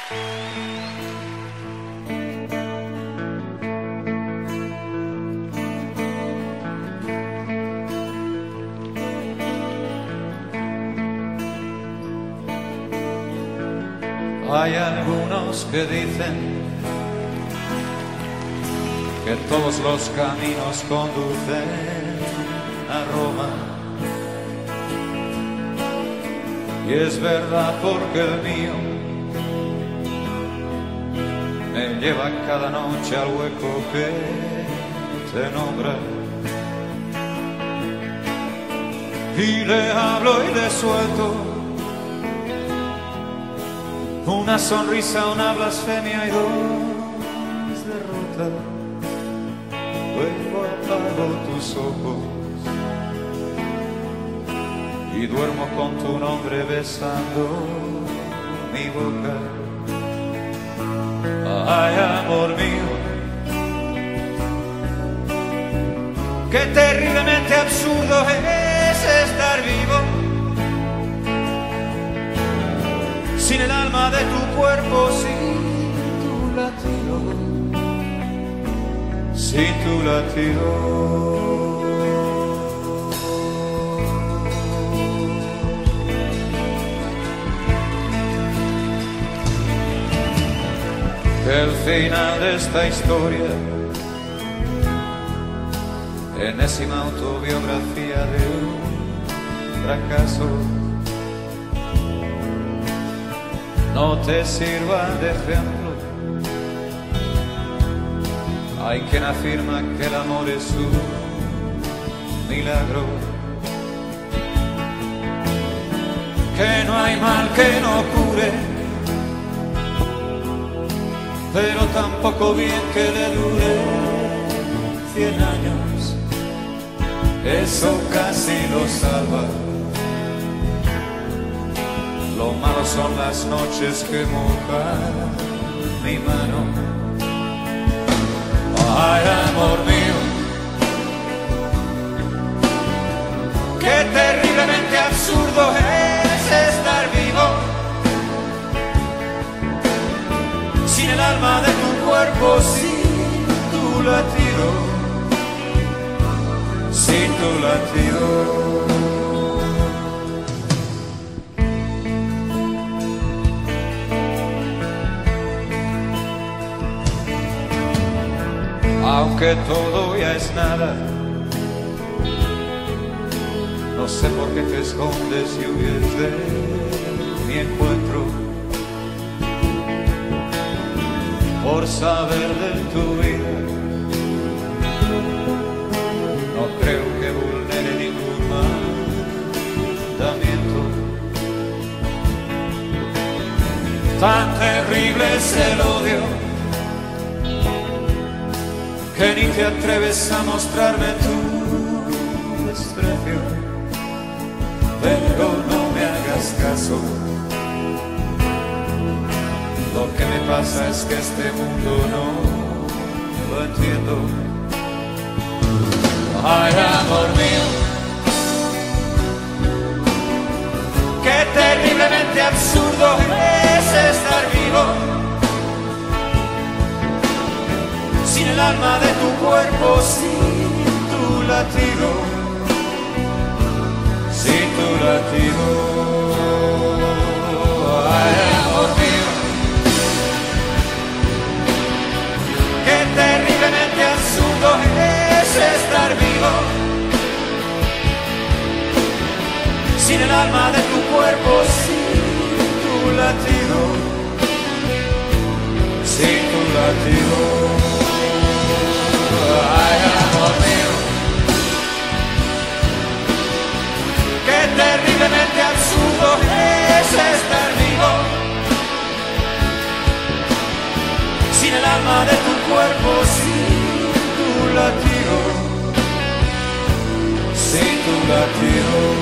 Hay algunos que dicen que todos los caminos conducen a Roma. Y es verdad porque el mío me lleva cada noche al hueco que te nombra. Y le hablo y le suelto una sonrisa, una blasfemia y dos derrotas. Luego apago tus ojos y duermo con tu nombre besando mi boca. Ay, amor mío, qué terriblemente absurdo es estar vivo sin el alma de tu cuerpo, sin tu latido, sin tu latido. El final de esta historia, enésima autobiografía de un fracaso, no te sirva de ejemplo. Hay quien afirma que el amor es un milagro, que no hay mal que no cure, pero tampoco bien que le dure 100 años. Eso casi lo salva. Lo malo son las noches que mojan mi mano. Ay, amor mío, qué terriblemente absurdo es estar vivo sin el alma de tu cuerpo, sin tu latido, sin tu latido. Aunque todo ya es nada, no sé por qué te escondes y huyes de mi encuentro. Por saber de tu vida, no creo que vulnere ningún mandamiento. Tan terrible es el odio que ni te atreves a mostrarme tu desprecio. Pero no me hagas caso, lo que me pasa es que este mundo no lo entiendo. Ay, amor mío, qué terriblemente absurdo es estar vivo sin el alma de tu cuerpo, sin tu latido, sin tu latido. Ay, amor mío, qué terriblemente absurdo es estar vivo sin el alma de tu cuerpo, sin tu latido, sin tu latido. Ay, amor mío, qué terriblemente absurdo es estar vivo sin el alma de tu cuerpo, sin tu latido, sin tu latido.